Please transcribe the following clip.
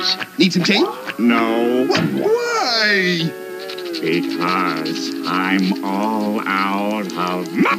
Need some tape? No, Why? because I'm all out of money.